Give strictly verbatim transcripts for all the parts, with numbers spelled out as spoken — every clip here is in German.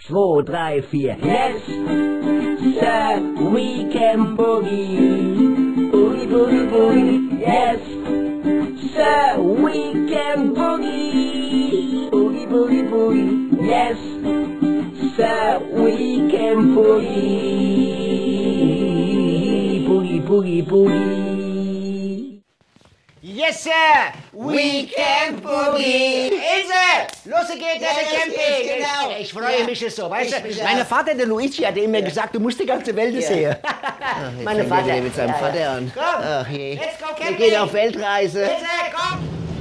zwei, drei, vier. Yes, sir, we can boogie. Boogie, boogie, boogie. Yes, sir, we can boogie. Boogie, boogie, boogie. Yes, sir, we can boogie. Boogie, boogie, boogie. Yes, sir, we can boogie. Ilse, los geht's, ja, der Camping. Genau. Ich freue ja. mich so, weißt du? Mein Vater, der Luigi, hat immer ja. gesagt, du musst die ganze Welt ja. sehen. Ach, Meine Vater der mit seinem ja, Vater ja. an. Komm, Ach je. let's go Wir camping. gehen auf Weltreise. Ilse, komm.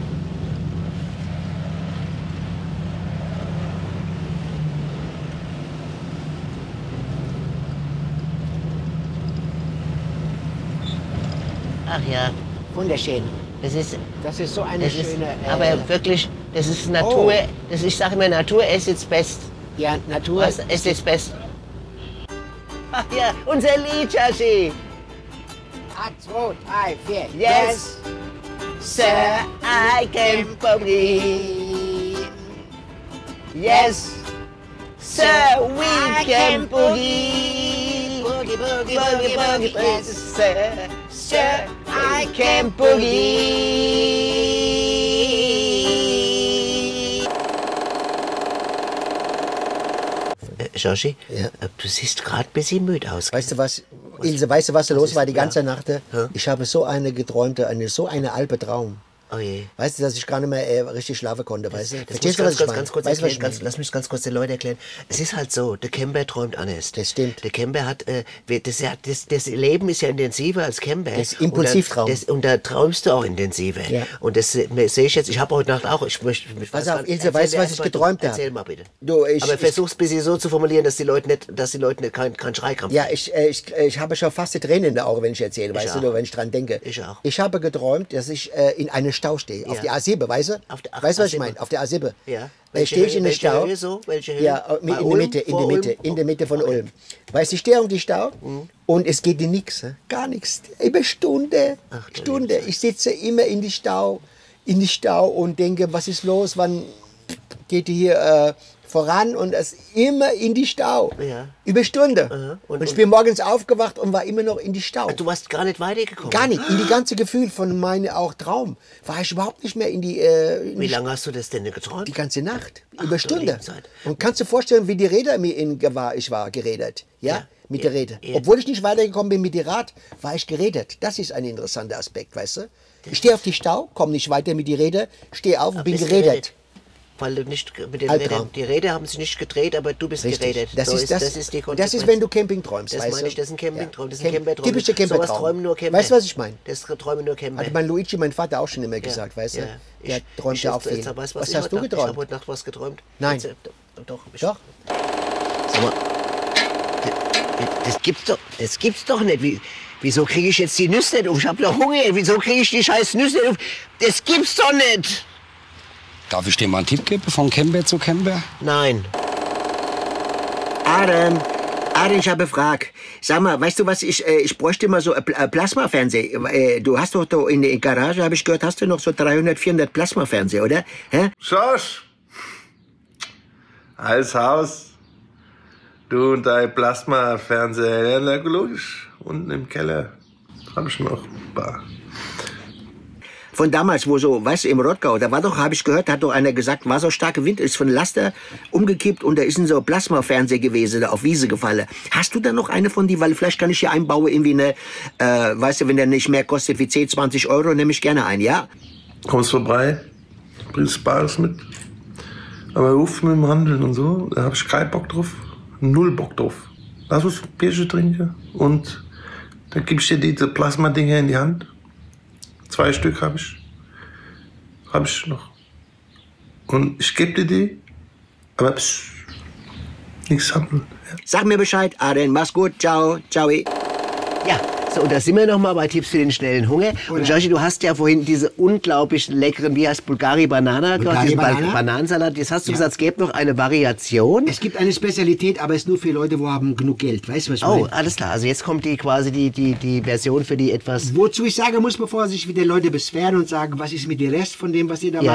Ach ja, Wunderschön. das ist, Das ist so eine das ist schöne... Äh, aber wirklich, das ist Natur. Oh. Das, ich sage immer, Natur ist jetzt best. ja, Natur. Was ist jetzt best? Ach ja, unser Lied, Joshi. Eins, zwei, drei, vier. Yes, sir, I can boogie. Yes, sir, we can boogie. Boogie, boogie, Boogie, boogie, boogie, sir, sir, I can boogie. Äh, Joshi, Ja. äh, du siehst gerade ein bisschen müde aus. Weißt du was, Ilse, weißt du, was da los ist- war die ganze ja. Nacht? Hä? Ich habe so eine geträumte, eine, so eine albe Traum. Oh je. Weißt du, dass ich gar nicht mehr äh, richtig schlafen konnte, weißt du? Das Verstehst muss du, was ganz, ich kurz, meine? ganz kurz Weißt du, was erklären, ich ganz, lass mich ganz kurz den Leuten erklären. Es ist halt so, der Camper träumt anders. Das stimmt. Der Camper hat, äh, wir- das, ja, das, das Leben ist ja intensiver als Camper. Das ist Impulsivtraum. Und da, das, und da träumst du auch intensiver. Ja. Und das äh, sehe ich jetzt, ich habe heute Nacht auch, ich möchte... Ich Pass weiß auf, gar- Ilse, erzähl weißt du, mir was erst ich mal, du- geträumt habe? Erzähl mal bitte. Du, ich- Aber ich- versuch's ein bisschen so zu formulieren, dass die Leute nicht, dass die Leute nicht keinen kein Schreikrampf Ja, ich, äh, ich, äh, ich habe schon fast die Tränen in den Augen, wenn ich erzähle, weißt auch. du, wenn ich dran denke. Ich auch. Ich habe geträumt, dass ich äh, in einem Stau stehe, auf Ja. die A sieben, weißt du? Auf der- ach, weißt du, was ich A sieben. meine? Auf der A sieben. Ja. Äh, Welche stehe ich Höhe- in den welche Stau. Höhe so? Welche Höhe? Ja, äh, Bei in der Ulm? Mitte, in Vor der Ulm? Mitte, in der Mitte von Okay. Ulm. Weißt du, ich stehe auf die Stau und es geht in nichts, gar nichts. Über Stunde, Ach, du Stunde. liebe Zeit. Ich sitze immer in die Stau, in die Stau und denke, was ist los, wann geht die hier äh, voran und es immer in die Stau. Ja. Über Stunde. Aha. Und, Und- ich bin morgens aufgewacht und war immer noch in die Stau. Du warst gar nicht weitergekommen. Gar nicht. In die ganze Gefühl von meinem auch Traum war ich überhaupt nicht mehr in die, äh, in Wie die, lange hast du das denn geträumt? die ganze Nacht. Ach, über du Stunde. liebe Zeit. Und kannst du dir vorstellen, wie die Räder mir in war, ich war geredet. Ja? Ja. Mit Ja. der Rede. Ja. Obwohl ich nicht weitergekommen bin mit dem Rad, war ich geredet. Das ist ein interessanter Aspekt, weißt du? Ich stehe auf die Stau, komme nicht weiter mit die Rede, stehe auf und bin Bist geredet. Weil du nicht mit den Albtraum. Rädern, die Räder haben sich nicht gedreht, aber du bist Richtig. geredet. Das, So ist, das, das ist die das Konsequenz. ist, wenn du Camping träumst, Das weißt meine du? ich, das ist ein Campingtraum, das ist Camp- ein Campertraum. Typischer Campertraum. Sowas träumen nur Camper. Weißt du, was ich meine? Das träumen nur Camper. Hat mein Luigi, mein Vater, auch schon immer gesagt, weißt du? Ja. Der Ich- träumt ich- ja auch jetzt- viel. jetzt weißt Was ich hast heute du Nacht- Ich geträumt? habe heute Nacht was geträumt. Nein. Jetzt, äh, Doch. Ich, Doch. Sag mal, das, das gibt's doch, das gibt's doch nicht. Wie, wieso kriege ich jetzt die Nüsse nicht auf? Ich habe doch Hunger. Wieso kriege ich die scheiß Nüsse nicht auf? Das gibt's doch nicht. Darf ich dir mal einen Tipp geben, von Camper zu Camper? Nein. Adam, Adam, ich habe eine Frage. Sag mal, weißt du was, ich, äh, ich bräuchte mal so ein Pl- äh, Plasmafernseher. Äh, du hast doch da in der Garage, habe ich gehört, hast du noch so dreihundert, vierhundert Plasmafernseher, oder? Hä? Schorsch! Als Haus. Du und dein Plasma-Fernseher. Ja, na, logisch. Unten im Keller hab ich noch ein paar. Von damals, wo so, weißt du, im Rottgau, da war doch, habe ich gehört, hat doch einer gesagt, war so starker Wind, ist von Laster umgekippt und da ist ein so Plasmafernseher gewesen, da auf Wiese gefallen. Hast du da noch eine von die, weil vielleicht kann ich hier einbauen, irgendwie eine, äh, weißt du, wenn der nicht mehr kostet wie zehn, zwanzig Euro, nehme ich gerne ein, ja? Kommst vorbei, bringst Bares mit. Aber ruf mit dem Handeln und so, da hab ich keinen Bock drauf. Null Bock drauf. Lass uns ein Bierchen trinken und dann gib ich dir diese Plasma-Dinger in die Hand. Zwei Stück habe ich. Habe ich noch. Und ich gebe dir die, aber pss, nichts handeln. Ja. Sag mir Bescheid, Aren, mach's gut, ciao, ciao. Ja, so, und da sind wir noch mal bei Tipps für den schnellen Hunger. Und Joshi, du hast ja vorhin diese unglaublich leckeren, wie heißt Bulgari Banana, Bulgari diesen Ba- Banana? Bananensalat. Jetzt hast du gesagt, es gäbe noch eine Variation. Es gibt eine Spezialität, aber es ist nur für Leute, die haben genug Geld. Weißt du, was ich Oh, meine? alles klar. Also jetzt kommt die quasi die, die, die Version für die etwas... Wozu ich sagen muss, bevor sich wieder Leute beschweren und sagen, was ist mit dem Rest von dem, was ihr da Ja. macht,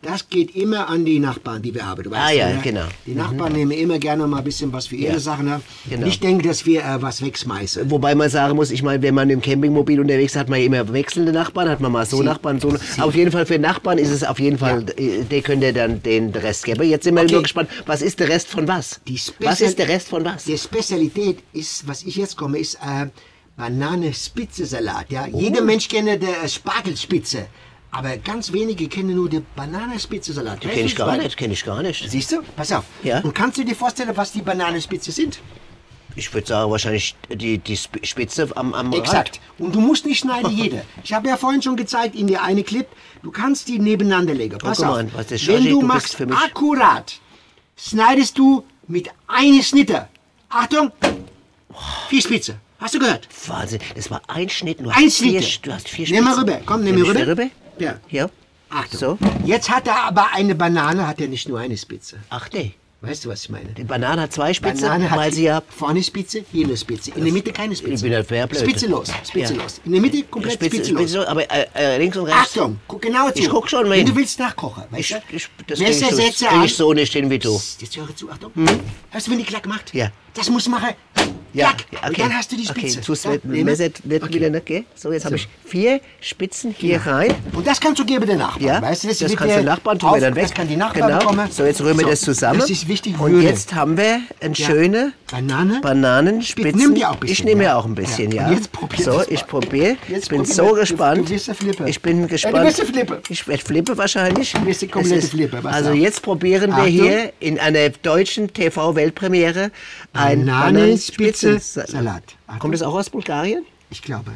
das geht immer an die Nachbarn, die wir haben. Du weißt Ah ja, ne? genau. Die Nachbarn nehmen immer gerne mal ein bisschen was für ihre Ja. Sachen ab. Genau. Ich denke, dass wir äh, was wegschmeißen. Wobei man sagen muss, ich meine, wenn man im Campingmobil unterwegs ist, hat man ja immer wechselnde Nachbarn, hat man mal so Sie. Nachbarn, so. Auf jeden Fall für Nachbarn ist es auf jeden Fall, äh, der könnte dann den Rest geben. Jetzt sind wir Okay. nur gespannt, was ist der Rest von was? Die Was Spezial- ist der Rest von was? Die Spezialität ist, was ich jetzt komme, ist äh, Banane-Spitze-Salat. Ja? Jeder Mensch kennt der Spargelspitze. Aber ganz wenige kennen nur den Bananenspitze-Salat. Kenn ich gar nicht, kenn ich gar nicht. Siehst du? Pass auf. Ja. Und kannst du dir vorstellen, was die Bananenspitze sind? Ich würde sagen, wahrscheinlich die, die Sp- Spitze am, am Exakt. Und du musst nicht schneiden, jede. Ich habe ja vorhin schon gezeigt in der eine Clip, du kannst die nebeneinander legen. Pass guck auf. mal, was das Wenn Charlie, du du machst bist für mich- akkurat, schneidest du mit einer Schnitte. Achtung, vier Spitze. Hast du gehört? Rand. Wahnsinn, das war ein Schnitt. Du Ein hast vier, Schnitt. du hast vier Nimm mal Spitzen. rüber. Komm, nimm Nimm mal ich rüber. rüber. Ja. Ja. Achtung. So. Jetzt hat er aber eine Banane, hat er nicht nur eine Spitze. Ach nee. Weißt du, was ich meine? Die Banane hat zwei Spitzen, Banane hat weil sie ja... vorne Spitze, hier eine Spitze. In der Mitte keine Spitze. Ich bin halt sehr blöd. Spitze los, Spitze Ja. los. In der Mitte komplett Spitze, Spitze, Spitze, los. aber äh, äh, links und rechts. Achtung, guck genau zu. Ich guck schon, Wenn Mann. du willst nachkochen, weißt Ich, du? ich, das Wer krieg ich, so, das setzt krieg an? ich so nicht hin wie du. Psst, jetzt höre zu, Achtung. Hast du, wenn die Klack macht? Ja. Das muss machen. Ja, Klack. Und dann hast du die Spitze. Okay, tust Ja, mit nehmen. Messer wird Okay. wieder nicht, gell? So, jetzt habe So. ich vier Spitzen hier rein. Und das kannst du geben den Nachbarn. Ja, weißt du, das, wird kannst dir du Nachbarn tun wir auf- dann weg. Das kann die Nachbarn genau. bekommen. So, jetzt rühren wir So, das zusammen. Das ist wichtig. Und Würde. jetzt haben wir eine Ja. schöne Banane. Bananenspitzen. Nimm die auch ein bisschen, ich nehme ja ja. auch ein bisschen, Ja. ja. Und jetzt probier so, das mal. ich probiere. Jetzt Ich bin probier so mal. Du- gespannt. du wirst ja flippen. Ich bin gespannt. Ja, du wirst ja flippen. Ich werde flippen wahrscheinlich. Du wirst ja Es komplett ist- flippen, pass Also auf. jetzt probieren wir Achtung. hier in einer deutschen T V-Weltpremiere ein Bananenspitze-Salat. Bananenspitzensalat. Kommt das auch aus Bulgarien? Ich glaube.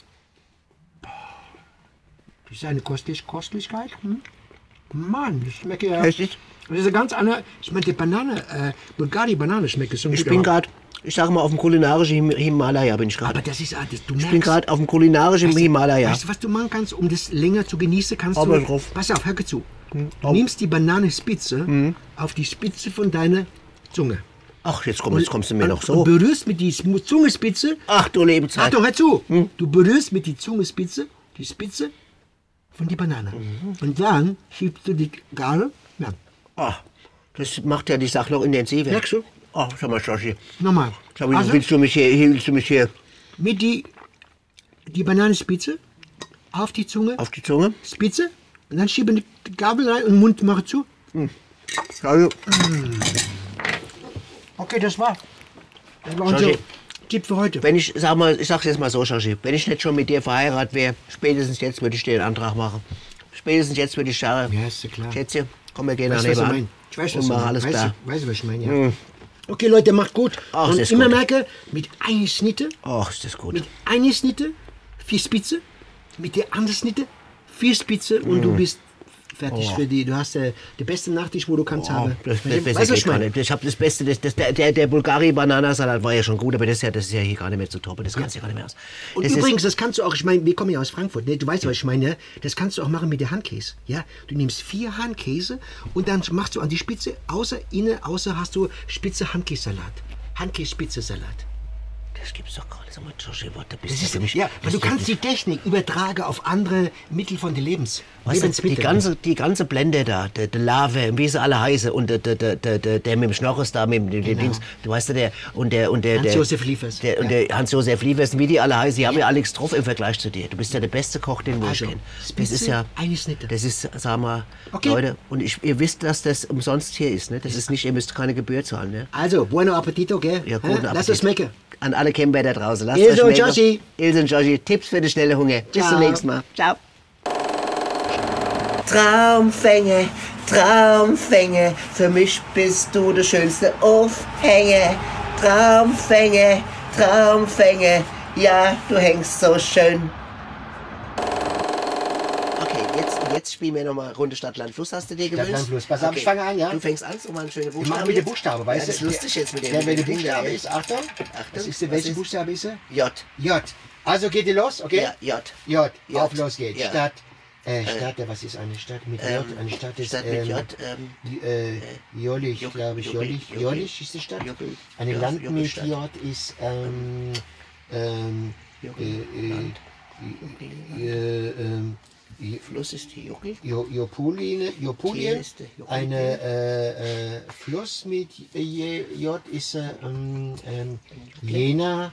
Das ist eine Kostlich Kostlichkeit. Hm? Mann, das schmeckt ja. Richtig. Das ist eine ganz andere. Ich meine, die Banane, äh, Bulgari-Banane schmeckt so Ich gut. bin aber- gerade, ich sage mal, auf dem kulinarischen Him Himalaya bin ich Aber gerade. das ist alles. Du Ich merkst, bin gerade auf dem kulinarischen weißt du- Himalaya. Weißt du, was du machen kannst, um das länger zu genießen? Kannst Aber du. drauf. Pass auf, hör zu. Du nimmst die Bananenspitze auf die Spitze von deiner Zunge. Ach, jetzt, komm, jetzt kommst du mir noch Und so. berührst mit die Sm- Zungespitze. Ach du Lebenszeit. Achtung, hör zu. Hm? Du berührst mit die Zungespitze die Spitze von die Banane. Mhm. Und dann schiebst du die Gabel. Ja. Ah, das macht ja die Sache noch intensiver. Merkst du? Ach, schau mal, Joshi. Nochmal. Schau mal, Also, willst du mich hier, hier, willst du mich hier mit die, die Bananenspitze auf die Zunge. auf die Zunge? Spitze. Und dann schieben die Gabel rein und Mund mache zu. Also, Okay, das war. Das war unser Joshi. Tipp für heute. wenn ich, sag mal, ich sag's jetzt mal so, Joshi, wenn ich nicht schon mit dir verheiratet wäre, spätestens jetzt würde ich dir einen Antrag machen. Spätestens jetzt würde ich sagen, Ja, ist ja klar. Schätzchen, komm, wir gehen nach Weißt du, was ich nebenan meine? Ich weiß, was und du machen meinst. alles Weißt klar. du, weißt du, was ich meine? Ja. Okay, Leute, macht gut. Ach, und das ist immer gut. merke, mit einer Schnitte, Ach, ist das gut. mit einer Schnitte, vier Spitze, mit der anderen Schnitte, vier Spitze und Mm. du bist fertig für die. Du hast äh, den besten Nachtisch, wo du kannst haben. Oh, Das, das, weißt du, besser was ich geht gar meine? nicht. Ich habe das Beste, das, das, der, der, der Bulgari-Bananasalat war ja schon gut, aber das ist ja, das ist ja hier gar nicht mehr zu toppen. Das kannst du ja gar nicht mehr aus. Und Das ist- übrigens, das kannst du auch, ich meine, wir kommen ja aus Frankfurt, ne? Du weißt, was ich meine, ne? Das kannst du auch machen mit der Handkäse, ja? Du nimmst vier Handkäse und dann machst du an die Spitze, außer innen, außer hast du Spitze Handkäsesalat. Handkäse-Spitze-Salat. Das gibt's doch gar nicht. Sag mal, Joshi, warte, bist Das du ist, für mich? ja, weil das du ist kannst nicht- die Technik übertragen auf andere Mittel von den Lebens. Weißt du, die Lebensmittel. ganze, die ganze Blende da, der, der Lave, wie sie alle heißen, und der, der, der, der, der, der mit dem Schnorres da, mit dem dem Genau. Dings, du weißt ja, der, und der, und der, der, Hans-Josef Liefers. der, und der Hans-Josef Liefers, wie die alle heißen, die haben ja alle nichts drauf im Vergleich zu dir. Du bist ja der beste Koch, den wo ich Also, kenne. Das Spitze, ist ja, eine Schnitte. das ist, sag mal, Okay. Leute, und ich, ihr wisst, dass das umsonst hier ist, ne? Das ist nicht, ihr müsst keine Gebühr zahlen, ne? Also, bueno appetito, gell? Ja, Hä? guten Lass Appetit. es schmecken. An alle Camper da draußen. Lasst Ilse euch und schmecken. Joshi. Ilse und Joshi, Tipps für den schnellen Hunger. Bis Ciao. zum nächsten Mal. Ciao. Traumfänge, Traumfänge, für mich bist du der schönste Aufhänger. Traumfänge, Traumfänge, ja, du hängst so schön. Okay, jetzt, jetzt spielen wir nochmal Runde Stadt, Land, Fluss. Hast du dir gewünscht? Land, Fluss. Pass auf, ich fange an, ja? Du fängst an, so mal einen schönen Wir Buchstaben. machen mit den jetzt. Buchstaben, Ja, weißt du? das ist lustig jetzt mit dem. Der, mit welche dem Ding da. Buchstabe ist, Achtung. Achtung. Was ist der, Was welche ist? Buchstabe ist er? J. J. Also geht ihr los, okay? Ja, J. J. J. Auf los geht's. Ja. Stadt. Äh, Stadt, äh, was ist eine Stadt mit J? Ähm, Eine Stadt ist. Stadt mit ähm, J, ähm, die, äh, Jolich, Juck- glaube ich. Juck- Jolich, Juck- Jolich ist die Stadt. Juck- Eine ja, Land mit Juckelstadt. J ist. Ähm, ähm, Juck- äh, äh, Land. äh, ähm, Fluss ist die Jogel. Jo, Jopuline, Jopulien, Hier ist der Jopulien. eine äh, äh, Fluss mit J, J ist äh, ähm, ähm, Jena,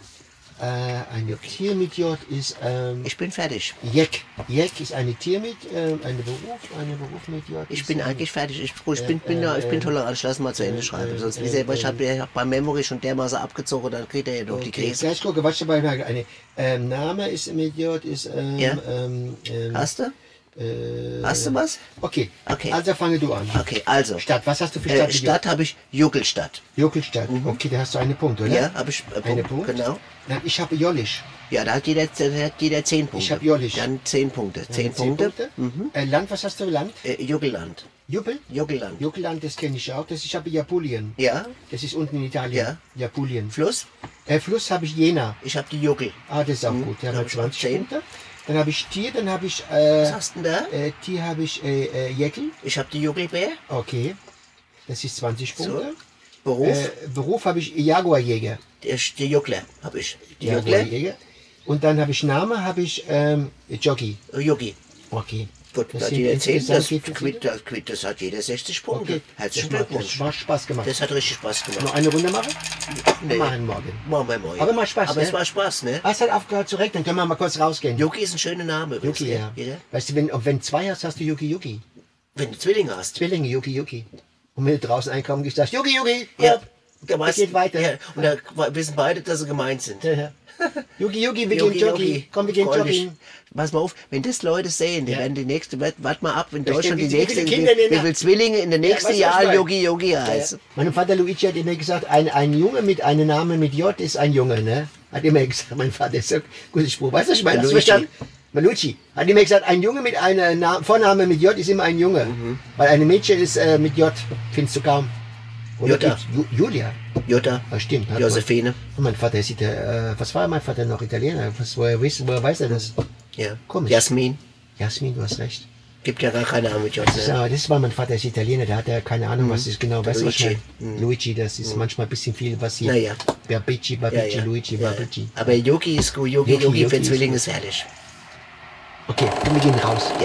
äh, ein Tier mit J ist ähm, Ich bin fertig. Jeck. Jeck ist eine Tier mit, äh, ein Beruf, eine Beruf mit J. Ich ist, bin äh, eigentlich fertig. Ich, ich, bin, bin, ja, ich bin tolerant. Ich lass mal zu Ende schreiben. Sonst, wie gesagt, ich habe ja beim Memory schon dermaßen abgezogen, dann kriegt er ja noch die Okay, Krise. gleich gucke, was dabei war. Eine ähm, Name ist mit J, ist ähm, Ja. ähm, ähm, Hast du? äh, Hast du was? Okay. Okay. Also fange du an. Okay, also. Stadt, was hast du für Stadt? Äh, mit Stadt habe ich Juckelstadt. J? Jokelstadt. Okay, da hast du einen Punkt, oder? Ja, habe ich. Äh, Eine Punkt, Punkt? Genau. Nein, ich habe Jollisch. Ja, da hat jeder, da hat jeder zehn Punkte. Ich hab Jollisch. Dann zehn Punkte. Zehn Punkte. Mhm. Äh, Land, was hast du? Land? Äh, Jugelland. Juppel? Jugelland. Juckelland, das kenne ich auch. Das, ich habe Japulien. Ja. Das ist unten in Italien. Ja. Japulien. Fluss? Äh, Fluss habe ich Jena. Ich habe die Juggel. Ah, das ist auch gut. Da Da habe hab ich ich auch zwanzig zehn. Punkte. Dann habe ich Tier, dann habe ich... Äh, Was hast du denn da? äh, Tier habe ich äh, äh, Jäckel. Ich habe die Juggelbär. Okay. Das ist zwanzig Punkte. Beruf? Äh, Beruf habe ich Jaguarjäger. Der, der Juggler habe ich. Die Juggler. Jaguarjäger. Und dann habe ich Name, habe ich ähm, Jockey. Juggi. Okay. Gut, Das da hat sind jeder zehn. insgesamt Das, wie viel quitt, das, quitt, das hat jeder sechzig Punkte. Okay. Herzlichen Das macht- Glückwunsch. Das war Spaß gemacht. Das hat richtig Spaß gemacht. Noch eine Runde machen? Nee. Machen morgen. Machen wir morgen. Aber macht Spaß, Aber ne? es war Spaß, ne? Hast halt aufgehört zu rechnen, können wir mal kurz rausgehen. Yuki ist ein schöner Name. übrigens, Yuki, ja. ne? Ja? Weißt du, wenn, wenn zwei hast, hast du Yuki Yuki. Wenn du Zwillinge hast. Zwillinge, Yuki Yuki. Und wenn du draußen einkommen, gehst du sagst, Yuki Yuki, Ja. hopp. Da Es geht weiter. Ja. Und da wissen beide, dass sie gemeint sind. Ja, ja. Yuki Yuki, wir Yogi, gehen Jogging. Yogi. Komm, wir gehen Freundlich. Jogging. Pass mal auf, wenn das Leute sehen, die Ja. werden die nächste, warte wart mal ab, wenn Da Deutschland stehen die wie nächste, viele wie, Kinder in wie der- viele Zwillinge in der nächsten weißt du, was Jahr ich meine? Yogi Yogi Ja, ja. heißen. Mein Vater Luigi hat immer gesagt, ein, ein Junge mit einem Namen mit J ist ein Junge, ne? Hat immer gesagt, mein Vater ist so ein guter Spruch. Weißt du, was ich meine? Hast du Luigi. verstanden? Malucci hat immer gesagt, ein Junge mit einem Na Vorname mit J ist immer ein Junge. Mhm. Weil eine Mädchen ist äh, mit J, findest du kaum. Oder Jutta. gibt's Ju Julia. Jutta, Ah, stimmt. hat Josephine. man- Mein Vater ist Ita äh, was war mein Vater noch Italiener? Was, woher, weiß, woher weiß er das? Ja. Komisch. Jasmin. Jasmin, du hast recht. Gibt ja gar keine Ahnung mit J. So, Ne? das war mein Vater ist Italiener, der hat ja keine Ahnung, was ist genau. Weißt du, was ich Luigi. meine? Luigi, das ist manchmal ein bisschen viel, was hier. Na ja. Babici, Ja, Babici, ja. Luigi, Ja, ja. Babici. Aber Yogi ist gut, Yogi, Yogi, Yogi für Yogi ist Zwillinge gut. ist herrlich. Okay, komm, wir gehen raus. Ja.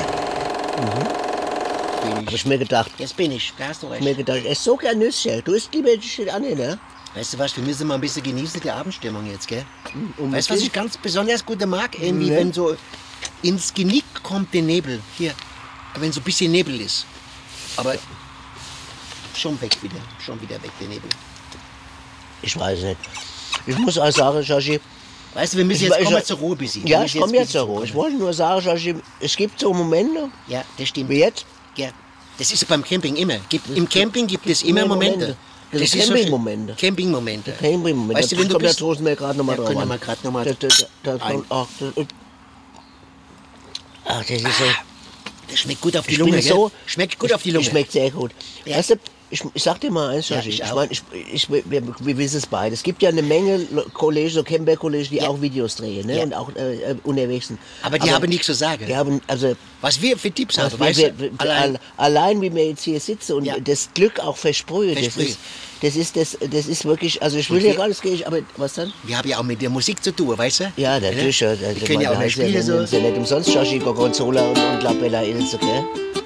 Hab ich mir gedacht. Jetzt bin ich, da hast du Hab mir gedacht, ich esse so gern Nüsschen. Du isst lieber die Shit an, ne? Weißt du was, wir müssen mal ein bisschen genießen die Abendstimmung jetzt, gell? Und Weißt du, was ich ganz besonders gut mag? Irgendwie, Ne? wenn so ins Genick kommt der Nebel. Hier, wenn so ein bisschen Nebel ist. Aber schon weg wieder, schon wieder weg der Nebel. Ich weiß nicht. Ich muss auch sagen, Joshi, Weißt du, wir müssen Ich- jetzt ich- kommen wir zur Ruhe, bisschen. ja, Wir ich müssen komme jetzt zur bisschen Ruhe. Ich kommen. wollte nur sagen, Joshi, es gibt so Momente, Ja, das stimmt. wie jetzt. Ja, das ist beim Camping immer. Gibt, Im Camping gibt es immer immer Momente. Momente. Das ist sind so Campingmomente. schön. Campingmomente. Camping-Moment. Weißt du, wenn du kommt der bist... Trost mir gerade nochmal Ja, drauf können wir an. mal grad noch mal Da, da, da, da ein- kommt, ach, das, ach, das ist so... Das schmeckt gut auf die Ich Lunge, bin gell? so, Schmeckt gut auf die Lunge. Schmeckt sehr gut. Ja. Weißt du, ich, ich sag dir mal eins, Ja, Joshi, ich ich, auch. mein, ich, ich, wir, wir wissen es beide. Es gibt ja eine Menge Kollegen, so Camper-Kollegen, die Ja. auch Videos drehen, ne? Ja. Und auch äh, äh, unterwegs sind. Aber die haben nichts zu sagen. Die haben, also, Was wir für Tipps haben, was weißt wir, du? wir, Allein, allein, allein wie wir jetzt hier sitzen und Ja. das Glück auch versprühen, das Versprühen. ist, das ist, das, das ist wirklich, also ich will Und ja wir- gar nicht gehen, aber was dann? wir haben ja auch mit der Musik zu tun, weißt du? Ja, natürlich. Ja, Wir können ja auch nicht spielen, ja, so. ist ja nicht umsonst Joshi, Gorgonzola und, und La Bella Ilse, gell?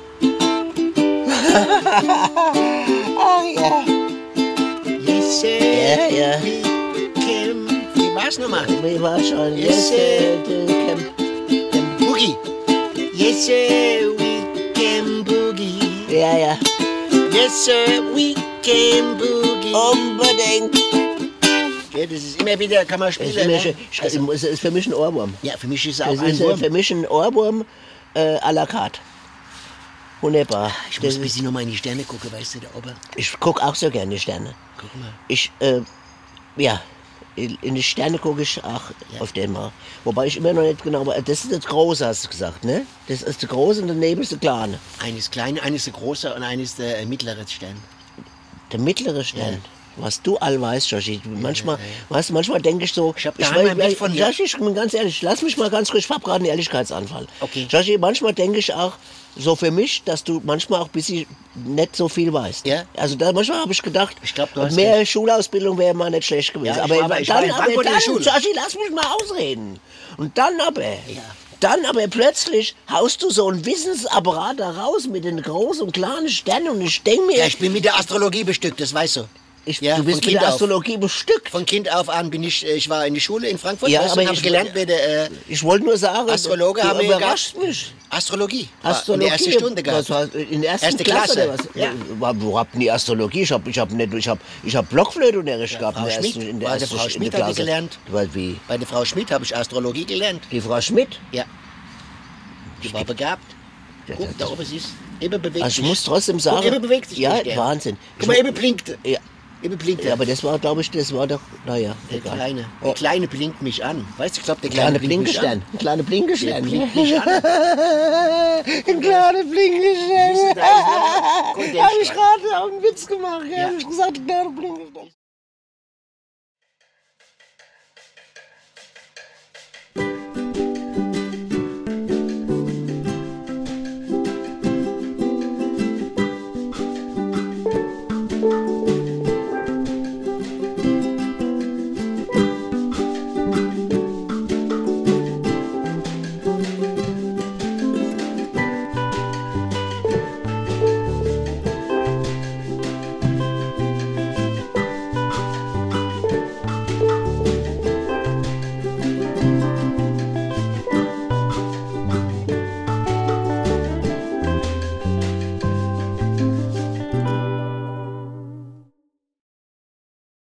Ach ja. Yes, sir. Ja, ja. We can... Wie war's nochmal? Wie war schon? Yes, Yes, äh, der Camp. Boogie. Yes, sir, we can boogie. Ja, ja. Yes, sir, we can boogie. Unbedingt. Ja, das ist immer wieder, kann man Das spielen. ist, für mich, Ne? ich- Also, es ist für mich ein Ohrwurm. ja, für mich ist es auch Das ein ist äh, Wurm. für mich ein Ohrwurm äh, à la carte. Wunderbar. Ich Das muss ein ist, bisschen nochmal in die Sterne gucken, weißt du, da oben. ich gucke auch so gerne die Sterne. Guck mal. Ich, äh, ja, in in die Sterne gucke ich auch auf den mal. Wobei ich immer noch nicht genau, weiß- das ist das Große, hast du gesagt, ne? Das ist der Große und daneben ist der Kleine. Eines kleine, eines der große und eines der äh, mittlere Stern. Der mittlere Stern. Was du all weißt, Joshi. Manchmal, weißt du, manchmal denke ich so, Ich hab ich, daheim weiß- ein Bild von dir. Joshi, ich bin ganz ehrlich, lass mich mal ganz ruhig, ich hab gerade einen Ehrlichkeitsanfall. Okay. Joshi, manchmal denke ich auch, so für mich, dass du manchmal auch ein bisschen nicht so viel weißt. Ja. Also da, manchmal habe ich gedacht, Ich glaub, du hast mehr Schulausbildung wäre mal nicht schlecht gewesen. Ja, ich aber war aber- ich war dann, in aber Frankfurt in der dann, Schule. Joshi, lass mich mal ausreden. Und dann aber, Ja. dann aber plötzlich haust du so einen Wissensapparat da raus mit den großen und kleinen Sternen und ich denke mir... Ja, ich bin mit der Astrologie bestückt, das weißt du. Ich, ja, du bist von mit Kind der auf. Astrologie bestückt. Von Kind auf an bin ich, äh, ich war in die Schule in Frankfurt, Ja, weißt aber du, hab ich- gelernt, wer der äh, Ich wollte nur sagen, Astrologe du haben wir überrascht gehabt. mich. Astrologie. war Astrologie. In der ersten Stunde gehabt. Was war, in der ersten Erste Klasse, Klasse, oder was? ja. Wo, wo habt ihr die Astrologie? Ich hab, ich hab nicht, ich hab, ich hab Blockflöteunterricht gehabt Frau in der Schmidt, ersten, in der bei der ersten Frau in Schmidt der habe ich Klasse. gelernt. Weil wie? Bei der Frau Schmidt habe ich Astrologie gelernt. Die Frau Schmidt? Ja. Die war begabt. Guck, da oben, sie ist, eben bewegt Also ich sich. muss trotzdem sagen, Guck, eben bewegt sich ja, der Stern. Wahnsinn. Guck mal, eben blinkt. Ja, Eben blinkt ja, er. aber das war, glaube ich, das war doch, naja, Der egal. Kleine. Oh. Der Kleine blinkt mich an. Weißt du, ich glaube, der Kleine Kleine blinkt mich Blinkestern. an. Ein kleiner Blinkestern. Der blinkt mich an. Ein kleiner Blinkestern. Siehst du, da ist noch- Guck, der Habe ist ich gerade auch einen Witz gemacht. Ja. Ja. Habe ich gesagt, ein kleiner Blinkestern.